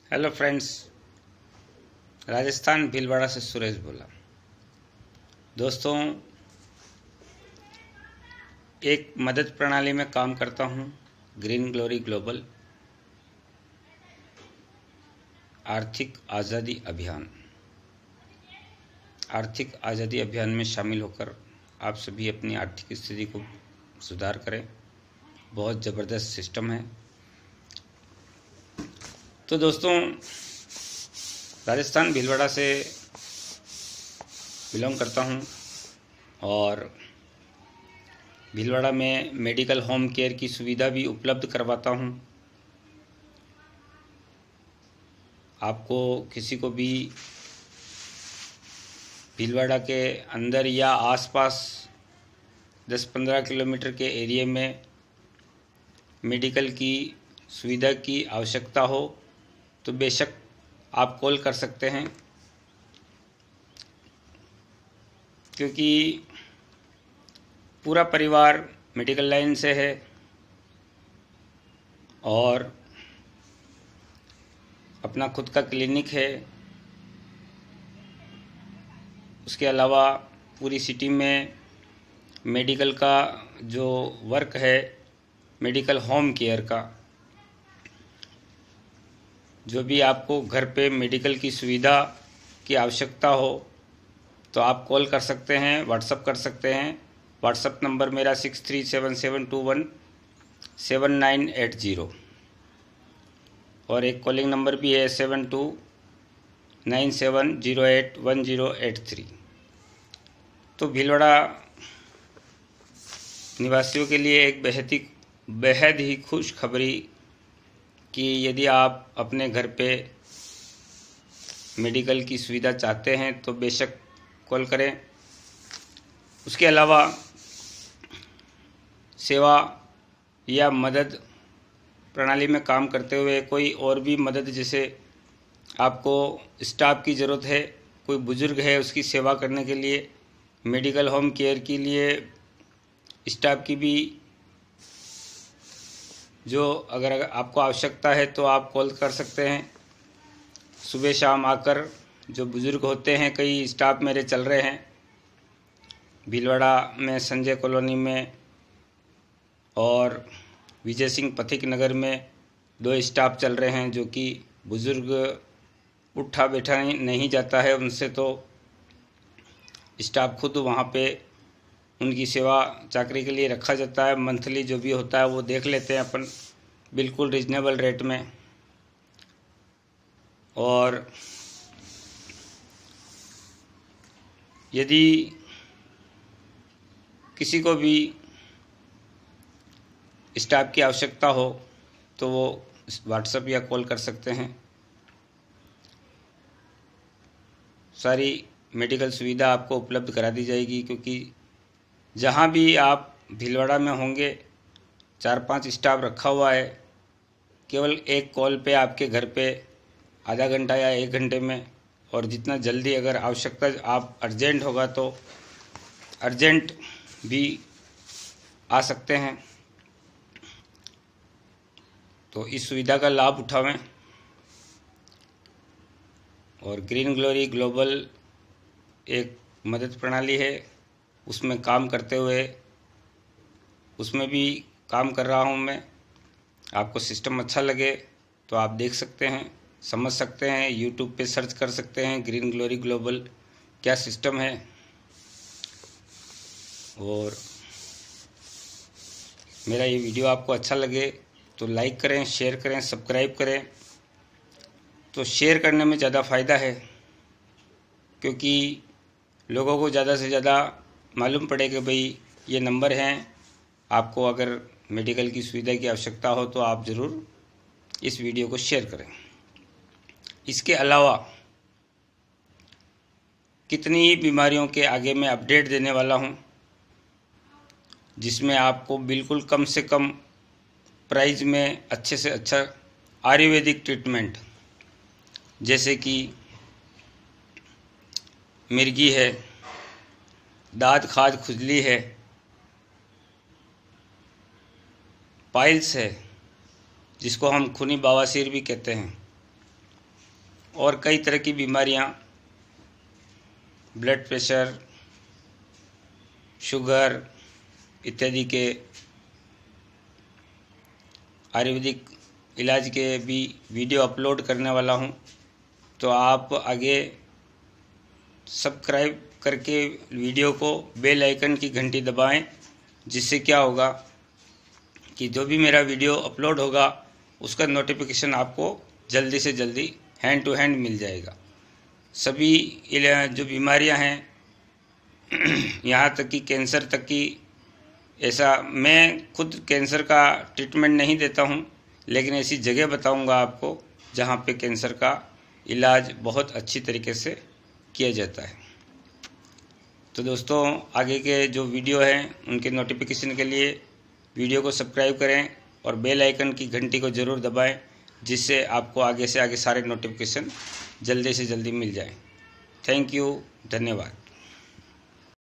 Hello friends, Rajasthan Bhilwara से सुरेश बोला। दोस्तों, एक मदद प्रणाली में काम करता हूं, ग्रीन ग्लोरी ग्लोबल आर्थिक आज़ादी अभियान। आर्थिक आज़ादी अभियान में शामिल होकर आप सभी अपनी आर्थिक स्थिति को सुधार करें। बहुत ज़बरदस्त सिस्टम है। तो दोस्तों, राजस्थान भीलवाड़ा से बिलोंग करता हूं और भीलवाड़ा में मेडिकल होम केयर की सुविधा भी उपलब्ध करवाता हूं। आपको किसी को भी भीलवाड़ा के अंदर या आसपास 10-15 किलोमीटर के एरिया में मेडिकल की सुविधा की आवश्यकता हो तो बेशक आप कॉल कर सकते हैं, क्योंकि पूरा परिवार मेडिकल लाइन से है और अपना खुद का क्लिनिक है। उसके अलावा पूरी सिटी में मेडिकल का जो वर्क है, मेडिकल होम केयर का, जो भी आपको घर पे मेडिकल की सुविधा की आवश्यकता हो तो आप कॉल कर सकते हैं, व्हाट्सअप कर सकते हैं। व्हाट्सअप नंबर मेरा 6377217980 और एक कॉलिंग नंबर भी है 7297081083। तो भीलवाड़ा निवासियों के लिए एक बेहद ही खुश खबरी कि यदि आप अपने घर पे मेडिकल की सुविधा चाहते हैं तो बेशक कॉल करें। उसके अलावा सेवा या मदद प्रणाली में काम करते हुए कोई और भी मदद, जैसे आपको स्टाफ की ज़रूरत है, कोई बुज़ुर्ग है उसकी सेवा करने के लिए, मेडिकल होम केयर के लिए स्टाफ की भी जो अगर आपको आवश्यकता है तो आप कॉल कर सकते हैं। सुबह शाम आकर जो बुज़ुर्ग होते हैं, कई स्टाफ मेरे चल रहे हैं भीलवाड़ा में, संजय कॉलोनी में और विजय सिंह पथिक नगर में 2 स्टाफ चल रहे हैं, जो कि बुज़ुर्ग उठा बैठा नहीं जाता है, उनसे तो स्टाफ खुद वहाँ पे उनकी सेवा चाकरी के लिए रखा जाता है। मंथली जो भी होता है वो देख लेते हैं अपन, बिल्कुल रिजनेबल रेट में। और यदि किसी को भी स्टाफ की आवश्यकता हो तो वो व्हाट्सएप या कॉल कर सकते हैं। सारी मेडिकल सुविधा आपको उपलब्ध करा दी जाएगी, क्योंकि जहाँ भी आप भीलवाड़ा में होंगे 4-5 स्टाफ रखा हुआ है। केवल एक कॉल पे आपके घर पे आधा घंटा या 1 घंटे में, और जितना जल्दी अगर आवश्यकता आप अर्जेंट होगा तो अर्जेंट भी आ सकते हैं। तो इस सुविधा का लाभ उठावें। और ग्रीन ग्लोरी ग्लोबल एक मदद प्रणाली है, उसमें काम करते हुए उसमें भी काम कर रहा हूं मैं। आपको सिस्टम अच्छा लगे तो आप देख सकते हैं, समझ सकते हैं, यूट्यूब पे सर्च कर सकते हैं ग्रीन ग्लोरी ग्लोबल क्या सिस्टम है। और मेरा ये वीडियो आपको अच्छा लगे तो लाइक करें, शेयर करें, सब्सक्राइब करें। तो शेयर करने में ज़्यादा फ़ायदा है, क्योंकि लोगों को ज़्यादा से ज़्यादा मालूम पड़े कि भाई ये नंबर हैं। आपको अगर मेडिकल की सुविधा की आवश्यकता हो तो आप ज़रूर इस वीडियो को शेयर करें। इसके अलावा कितनी ही बीमारियों के आगे मैं अपडेट देने वाला हूं, जिसमें आपको बिल्कुल कम से कम प्राइस में अच्छे से अच्छा आयुर्वेदिक ट्रीटमेंट, जैसे कि मिर्गी है, दाँत खाज खुजली है, पाइल्स है, जिसको हम खूनी बवासीर भी कहते हैं, और कई तरह की बीमारियां, ब्लड प्रेशर, शुगर इत्यादि के आयुर्वेदिक इलाज के भी वीडियो अपलोड करने वाला हूं। तो आप आगे सब्सक्राइब करके वीडियो को बेल आइकन की घंटी दबाएं, जिससे क्या होगा कि जो भी मेरा वीडियो अपलोड होगा उसका नोटिफिकेशन आपको जल्दी से जल्दी हैंड टू हैंड मिल जाएगा। सभी जो बीमारियां हैं यहाँ तक कि कैंसर तक की, ऐसा मैं खुद कैंसर का ट्रीटमेंट नहीं देता हूँ, लेकिन ऐसी जगह बताऊँगा आपको जहाँ पे कैंसर का इलाज बहुत अच्छी तरीके से किया जाता है। तो दोस्तों, आगे के जो वीडियो हैं उनके नोटिफिकेशन के लिए वीडियो को सब्सक्राइब करें और बेल आइकन की घंटी को ज़रूर दबाएं, जिससे आपको आगे से आगे सारे नोटिफिकेशन जल्दी से जल्दी मिल जाएं। थैंक यू, धन्यवाद।